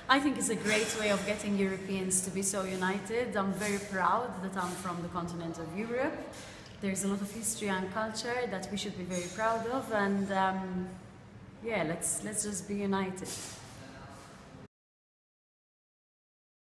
I think it's a great way of getting Europeans to be so united. I'm very proud that I'm from the continent of Europe. There's a lot of history and culture that we should be very proud of, and yeah, let's just be united.